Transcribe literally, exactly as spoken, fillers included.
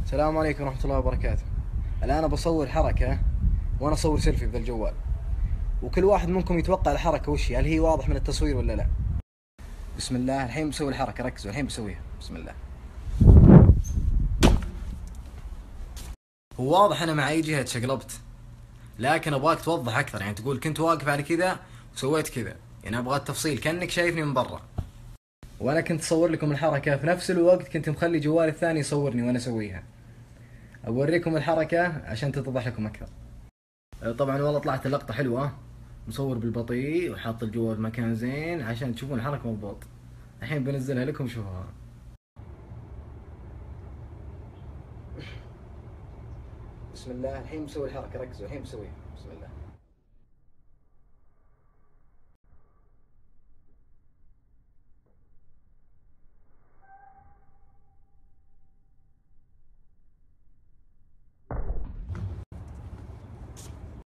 السلام عليكم ورحمة الله وبركاته. الآن بصور حركة وأنا أصور سيلفي بذا الجوال، وكل واحد منكم يتوقع الحركة وش هي، هل هي واضح من التصوير ولا لا؟ بسم الله، الحين بسوي الحركة، ركزوا الحين بسويها. بسم الله. هو واضح أنا مع أي جهة شقلبت، لكن أبغاك توضح أكثر، يعني تقول كنت واقف على كذا وسويت كذا، يعني أبغى التفصيل كأنك شايفني من برا. وأنا كنت أصور لكم الحركة في نفس الوقت كنت مخلي جوالي الثاني يصورني وأنا أسويها. أوريكم الحركة عشان تتضح لكم أكثر. طبعا والله طلعت اللقطة حلوة، مصور بالبطيء وحاط الجوال مكان زين عشان تشوفون الحركة مضبوط. الحين بنزلها لكم شوفوها. بسم الله، الحين بسوي الحركة، ركزوا الحين بسويها. بسم الله.